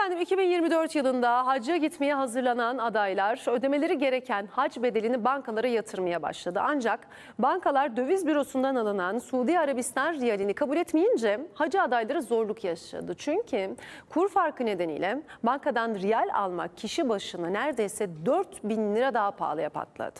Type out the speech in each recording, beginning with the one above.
Efendim 2024 yılında hacca gitmeye hazırlanan adaylar ödemeleri gereken hac bedelini bankalara yatırmaya başladı. Ancak bankalar döviz bürosundan alınan Suudi Arabistan riyalini kabul etmeyince hacı adayları zorluk yaşadı. Çünkü kur farkı nedeniyle bankadan riyal almak kişi başına neredeyse 4.000 lira daha pahalıya patladı.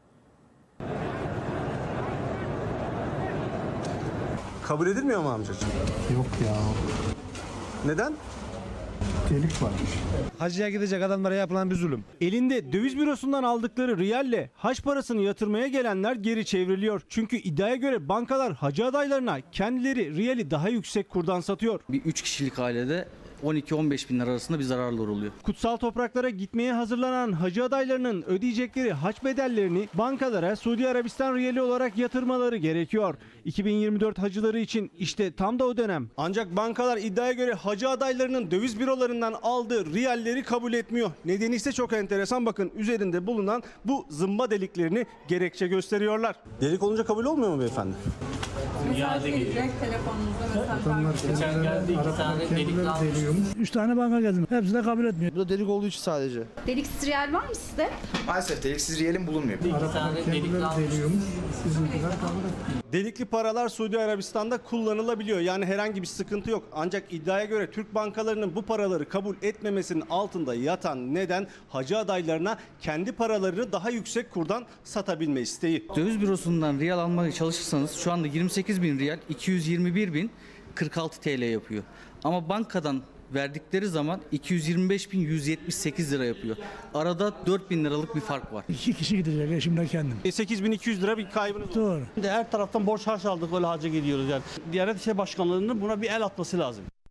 Kabul edilmiyor mu amcacığım? Yok ya. Neden? Delik varmış. Hacıya gidecek adamlara yapılan bir zulüm. Elinde döviz bürosundan aldıkları riyalle hac parasını yatırmaya gelenler geri çevriliyor. Çünkü iddiaya göre bankalar hacı adaylarına kendileri riyali daha yüksek kurdan satıyor. Bir 3 kişilik ailede 12-15 bin lira arasında bir zararlar oluyor. Kutsal topraklara gitmeye hazırlanan hacı adaylarının ödeyecekleri hac bedellerini bankalara Suudi Arabistan riyali olarak yatırmaları gerekiyor. 2024 hacıları için işte tam da o dönem. Ancak bankalar iddiaya göre hacı adaylarının döviz bürolarından aldığı riyalleri kabul etmiyor. Nedeni ise çok enteresan. Bakın üzerinde bulunan bu zımba deliklerini gerekçe gösteriyorlar. Delik olunca kabul olmuyor mu beyefendi? İade geliyor. Telefonunuzda Adamlar kendileri araba kendileri deliyormuş. 3 tane banka gezdim. Hepsi de kabul etmiyor. Bu da delik olduğu için sadece. Deliksiz riyal var mı sizde? Maalesef deliksiz riyelim bulunmuyor. Araba kendileri deliyormuş. Bizimkiler kabul etmiyor. Delikli paralar Suudi Arabistan'da kullanılabiliyor. Yani herhangi bir sıkıntı yok. Ancak iddiaya göre Türk bankalarının bu paraları kabul etmemesinin altında yatan neden hacı adaylarına kendi paralarını daha yüksek kurdan satabilme isteği. Döviz bürosundan riyal almaya çalışırsanız şu anda 28 bin riyal 221 bin 46 TL yapıyor. Ama bankadan verdikleri zaman 225 bin 178 lira yapıyor. Arada 4 bin liralık bir fark var. 2 kişi gidecek eşimle kendim. 8.200 lira bir kaybınız var. Doğru. Her taraftan borç harç aldık, öyle hacca gidiyoruz yani. Diyanet İşleri Başkanlığı'nın buna bir el atması lazım.